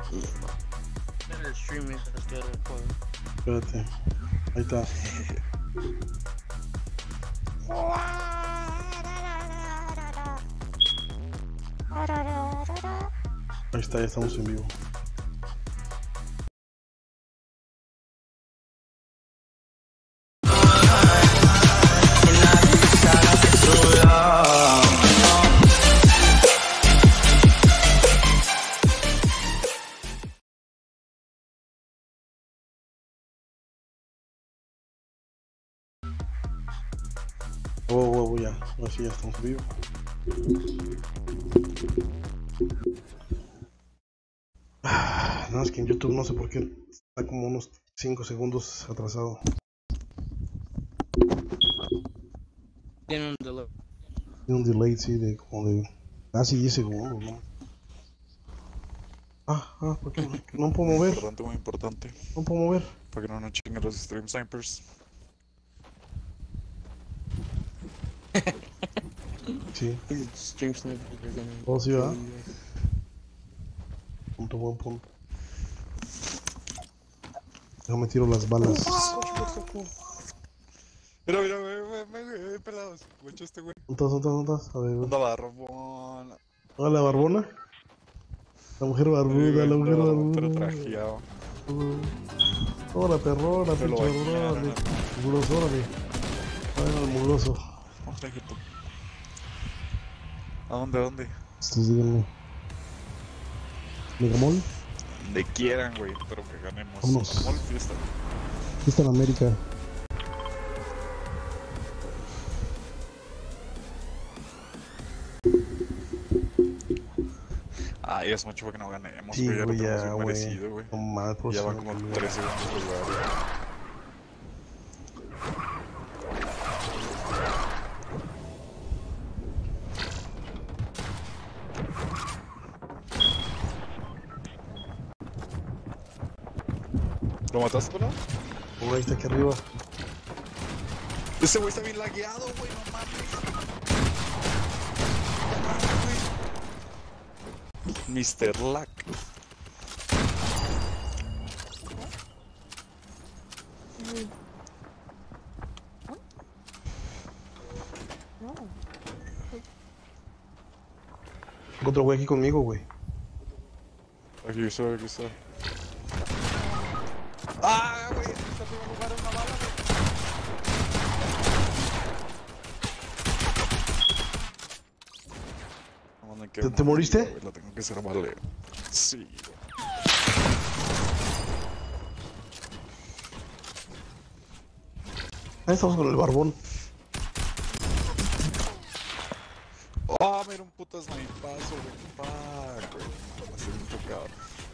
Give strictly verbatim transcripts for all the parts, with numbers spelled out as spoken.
El streaming es que recuerdo. Espérate. Ahí está. Ahí está, ya estamos en vivo. Oh, oh, oh, ya, ahora sí ya estamos en vivo. Ah, no, es que en YouTube no sé por qué está como unos cinco segundos atrasado. Tiene un delay. Tiene un delay, sí, de como de casi diez segundos, ¿no? Ah, ah, ¿por qué no, no puedo mover? Importante, muy importante. No puedo mover. Para que no nos chinguen los stream snipers. Sí. Stream sniper. Oh, sí, ¿verdad? Punto, buen punto. Déjame tiro las balas. Mira, mira, mira, mira, mira, pelados. Mucho este güey. ¿Dónde estás? ¿Dónde estás? A ver, Onda barbona. hola, la barbona. La mujer barbuda, la mujer barbuda. Pero trajeado. Hola, perrona, Pero pinche lo barbona. bañaron. Mugroso, órale. Ay, el mugroso. Vamos a YouTube. ¿A dónde, a dónde? Ustedes díganme. ¿Megamol? Donde quieran, güey, pero que ganemos. Vámonos. Mall fiesta. Fiesta en América. Ay, es mucho para que no ganemos, Sí, güey. Ya lo güey, tenemos ya, bien güey. merecido, güey. No mames, por Ya eso van no como me- tres segundos lugar. ¿Lo mataste, pelado? Oh, ahí está aquí arriba. Ese güey está bien lagueado, güey, no mames. mister Lack. Otro güey aquí conmigo, güey. Aquí está, aquí está. Ah, güey, aquí está en primer lugar una bala, güey. No, ¿Te, te moriste? Güey, la tengo que hacer vale. Sí. Ahí estamos con el barbón. Oh, mira un puto snipazo, güey. Fuck, güey. Estoy bien tocado.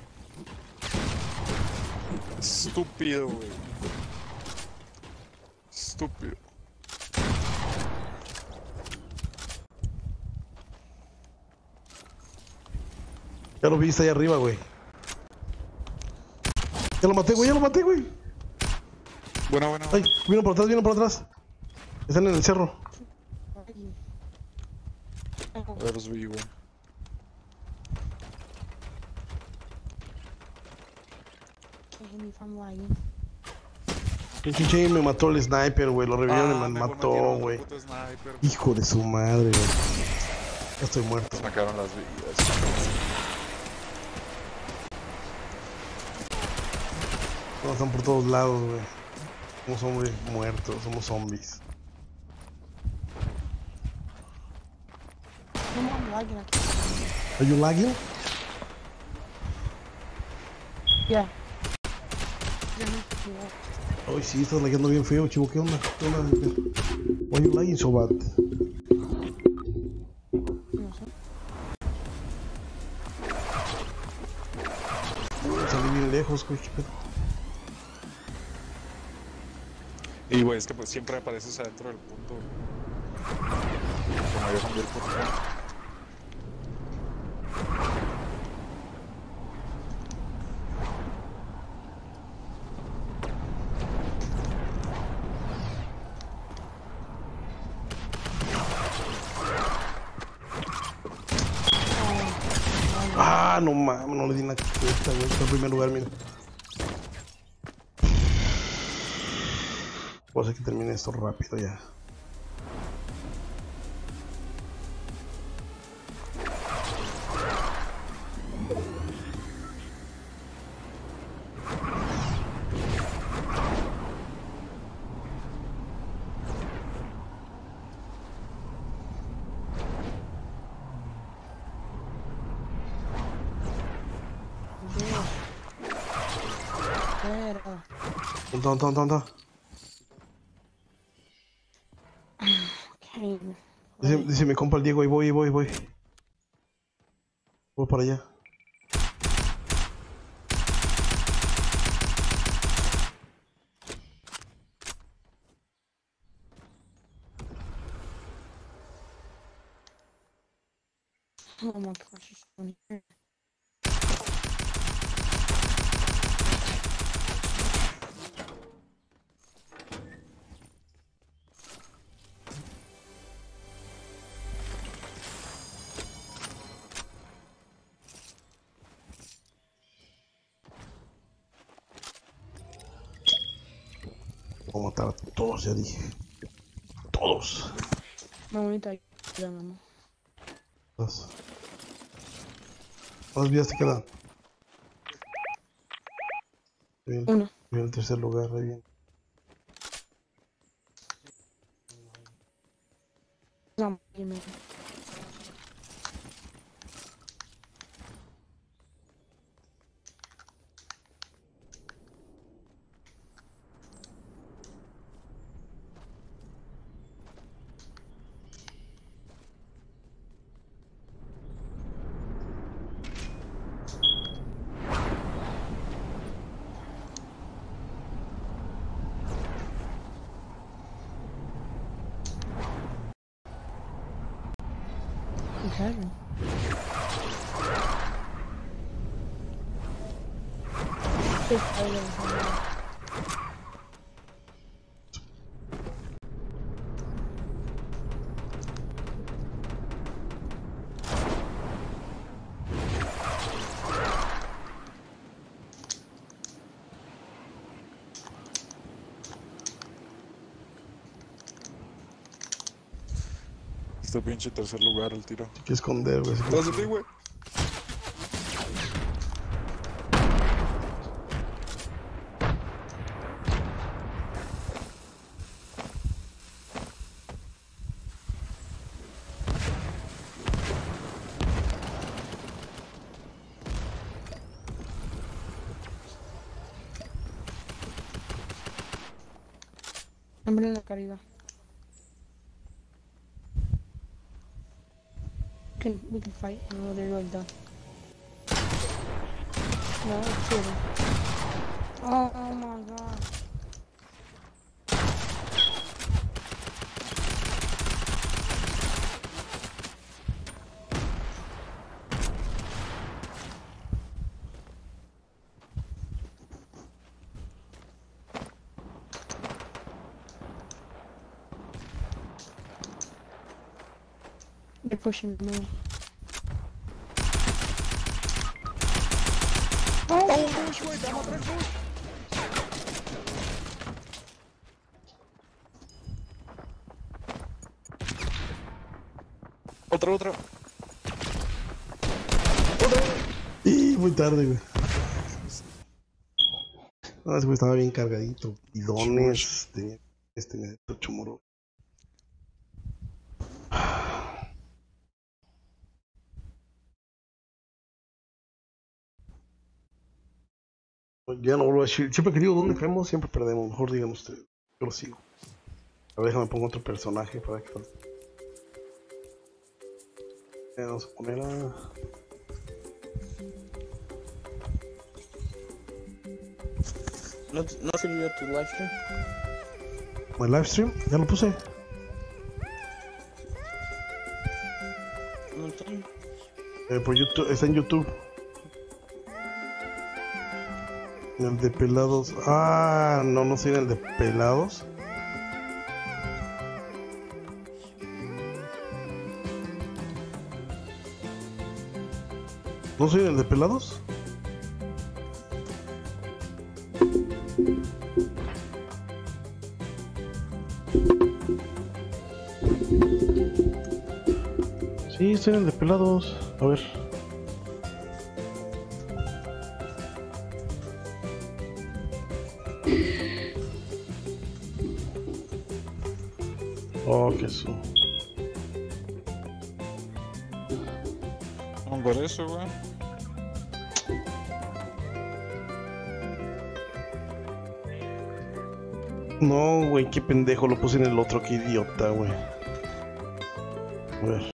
Estúpido, güey. Estúpido. Ya lo viste ahí arriba, güey. Ya lo maté, güey, ya lo maté, güey. Bueno, bueno. Ay, vino por atrás, vino por atrás. Están en el cerro. A ver, los vi, güey. El Chiche me mató el sniper, güey. Lo revivieron y me mejor mató, metieron otro güey. puto sniper. Hijo de su madre, güey. Ya estoy muerto. Se me acabaron las vidas. Todos están por todos lados, güey. Somos hombres muertos, somos zombies. ¿Are you lagging? Yeah. Ay, sí, estás lagueando bien feo, chivo. ¿Qué onda? ¿Qué onda? Why you lagging so bad? No sé. Salí bien lejos, güey. ¿Qué pedo? Y, güey, es que pues siempre apareces adentro del punto. Como yo cambié el punto. Ah, no mames, no le di la cresta, güey. Está en primer lugar, mira. Voy a hacer que termine esto rápido ya. Espera. ¿Dónde, dónde, dónde, dónde? Ok. Dice, dice mi compa el Diego, ahí voy, ahí voy, ahí voy. Voy para allá. Oh my gosh, it's funny. Voy a matar a todos, ya dije. Todos. Una bonita ayuda, mamá. Dos. ¿Cuántas vidas te quedan? Bien, Una. bien, en tercer lugar, ahí bien. Vamos, primero. Claro. Sí, ahí lo dejamos. Este pinche tercer lugar, el tiro. Hay que esconder, güey. Tras de ti, güey. Hambre en la caridad. We can, we can fight. No, they're all done. No, it's chilling. Oh, oh my god. They're pushing me. ¡Oh, Bush, güey! ¡Te maté, Bush! Otra, otra. Y muy tarde, güey. No, ese güey estaba bien cargadito. Bidones. Tenía este neto chumoro. Ya no vuelvo a decir. Siempre que digo dónde caemos, siempre perdemos. Mejor digan ustedes. Yo lo sigo. A ver, déjame pongo otro personaje para que. Vamos a poner a. ¿No, no sirvió tu live stream? ¿El live stream? Ya lo puse. No sé. Eh, por YouTube, está en YouTube. El de pelados. Ah, no, no sé el de pelados. ¿No soy el de pelados? Sí, estoy en el de pelados. A ver. Oh, que eso. No, por eso, güey. No, güey, qué pendejo, lo puse en el otro, qué idiota, güey. A ver.